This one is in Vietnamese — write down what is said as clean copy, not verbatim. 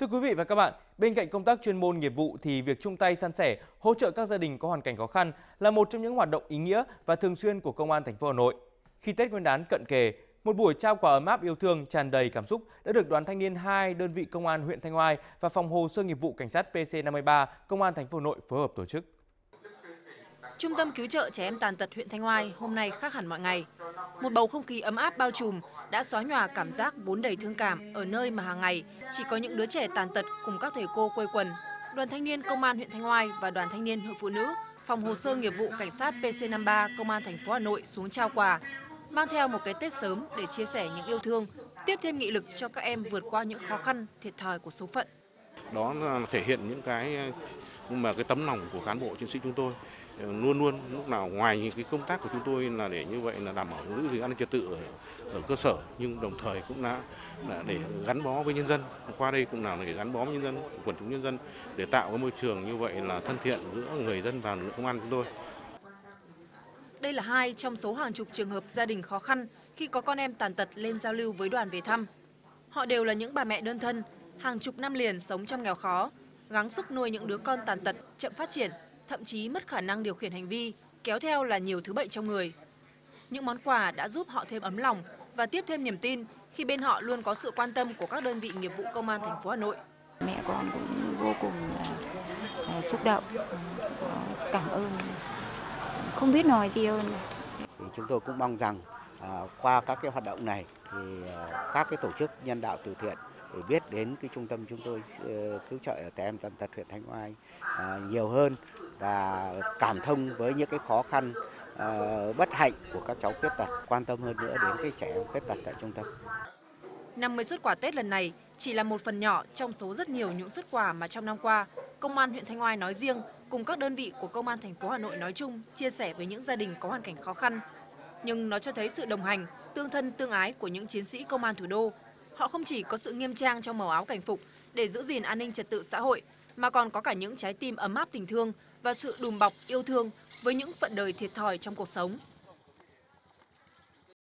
Thưa quý vị và các bạn, bên cạnh công tác chuyên môn nghiệp vụ thì việc chung tay san sẻ, hỗ trợ các gia đình có hoàn cảnh khó khăn là một trong những hoạt động ý nghĩa và thường xuyên của Công an thành phố Hà Nội. Khi Tết Nguyên đán cận kề, một buổi trao quà ấm áp yêu thương tràn đầy cảm xúc đã được Đoàn Thanh niên 2 đơn vị Công an huyện Thanh Oai và Phòng hồ sơ nghiệp vụ Cảnh sát PC53 Công an thành phố Hà Nội phối hợp tổ chức. Trung tâm cứu trợ trẻ em tàn tật huyện Thanh Oai hôm nay khác hẳn mọi ngày. Một bầu không khí ấm áp bao trùm đã xóa nhòa cảm giác vốn đầy thương cảm ở nơi mà hàng ngày chỉ có những đứa trẻ tàn tật cùng các thầy cô quây quần. Đoàn Thanh niên Công an huyện Thanh Oai và Đoàn Thanh niên Hội Phụ nữ Phòng hồ sơ nghiệp vụ Cảnh sát PC53 Công an thành phố Hà Nội xuống trao quà, mang theo một cái Tết sớm để chia sẻ những yêu thương, tiếp thêm nghị lực cho các em vượt qua những khó khăn, thiệt thòi của số phận. Đó là thể hiện những cái tấm lòng của cán bộ chiến sĩ chúng tôi luôn luôn lúc nào ngoài những cái công tác của chúng tôi là để như vậy là đảm bảo giữ gìn an ninh trật tự ở cơ sở, nhưng đồng thời cũng là để gắn bó với nhân dân. Qua đây cũng là để gắn bó với nhân dân, quần chúng nhân dân, để tạo cái môi trường như vậy là thân thiện giữa người dân và lực lượng công an chúng tôi. Đây là hai trong số hàng chục trường hợp gia đình khó khăn khi có con em tàn tật lên giao lưu với đoàn về thăm. Họ đều là những bà mẹ đơn thân, hàng chục năm liền sống trong nghèo khó, gắng sức nuôi những đứa con tàn tật, chậm phát triển, thậm chí mất khả năng điều khiển hành vi, kéo theo là nhiều thứ bệnh trong người. Những món quà đã giúp họ thêm ấm lòng và tiếp thêm niềm tin khi bên họ luôn có sự quan tâm của các đơn vị nghiệp vụ Công an thành phố Hà Nội. Mẹ con cũng vô cùng là xúc động, cảm ơn, không biết nói gì hơn. Thì chúng tôi cũng mong rằng qua các cái hoạt động này thì các cái tổ chức nhân đạo từ thiện để biết đến cái trung tâm chúng tôi cứu trợ trẻ em tàn tật huyện Thanh Oai nhiều hơn và cảm thông với những cái khó khăn bất hạnh của các cháu khuyết tật, quan tâm hơn nữa đến cái trẻ em khuyết tật tại trung tâm. 50 suất quà Tết lần này chỉ là một phần nhỏ trong số rất nhiều những suất quà mà trong năm qua, Công an huyện Thanh Oai nói riêng cùng các đơn vị của Công an thành phố Hà Nội nói chung chia sẻ với những gia đình có hoàn cảnh khó khăn. Nhưng nó cho thấy sự đồng hành, tương thân tương ái của những chiến sĩ công an thủ đô. Họ không chỉ có sự nghiêm trang trong màu áo cảnh phục để giữ gìn an ninh trật tự xã hội, mà còn có cả những trái tim ấm áp tình thương và sự đùm bọc yêu thương với những phận đời thiệt thòi trong cuộc sống.